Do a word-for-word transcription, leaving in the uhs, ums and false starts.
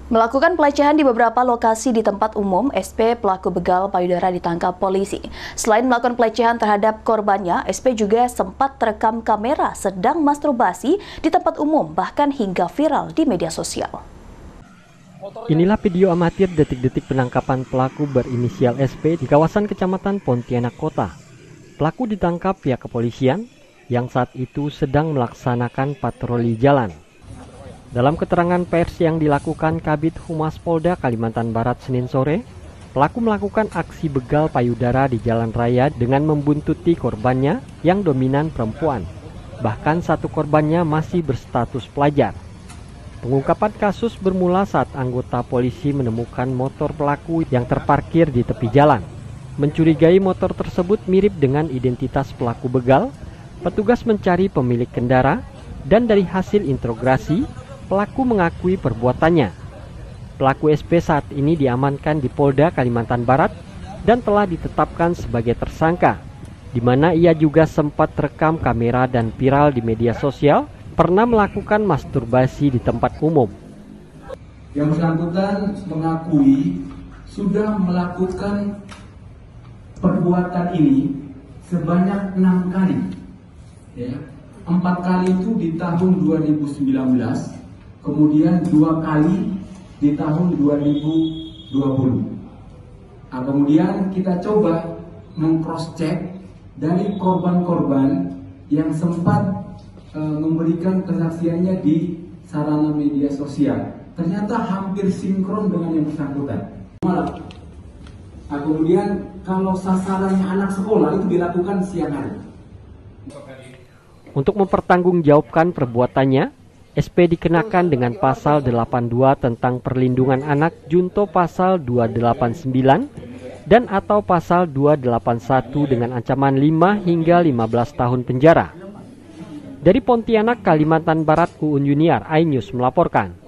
Melakukan pelecehan di beberapa lokasi di tempat umum, S P pelaku begal payudara ditangkap polisi. Selain melakukan pelecehan terhadap korbannya, S P juga sempat terekam kamera sedang masturbasi di tempat umum, bahkan hingga viral di media sosial. Inilah video amatir detik-detik penangkapan pelaku berinisial S P di kawasan Kecamatan Pontianak Kota. Pelaku ditangkap pihak kepolisian yang saat itu sedang melaksanakan patroli jalan. Dalam keterangan pers yang dilakukan Kabid Humas Polda Kalimantan Barat Senin sore, pelaku melakukan aksi begal payudara di jalan raya dengan membuntuti korbannya yang dominan perempuan. Bahkan satu korbannya masih berstatus pelajar. Pengungkapan kasus bermula saat anggota polisi menemukan motor pelaku yang terparkir di tepi jalan. Mencurigai motor tersebut mirip dengan identitas pelaku begal, petugas mencari pemilik kendara dan dari hasil interogasi, pelaku mengakui perbuatannya. Pelaku S P saat ini diamankan di Polda Kalimantan Barat dan telah ditetapkan sebagai tersangka, di mana ia juga sempat terekam kamera dan viral di media sosial pernah melakukan masturbasi di tempat umum. Yang bersangkutan mengakui sudah melakukan perbuatan ini sebanyak enam kali. Ya, empat kali itu di tahun dua ribu sembilan belas. Kemudian dua kali di tahun dua ribu dua puluh. Nah, kemudian kita coba meng-cross check dari korban-korban yang sempat e, memberikan kesaksiannya di sarana media sosial. Ternyata hampir sinkron dengan yang bersangkutan. Nah, kemudian kalau sasarannya anak sekolah itu dilakukan siang hari. Untuk mempertanggungjawabkan perbuatannya, S P dikenakan dengan pasal delapan puluh dua tentang perlindungan anak junto pasal dua ratus delapan puluh sembilan dan atau pasal dua ratus delapan puluh satu dengan ancaman lima hingga lima belas tahun penjara. Dari Pontianak, Kalimantan Barat, Uun Yuniar, iNews melaporkan.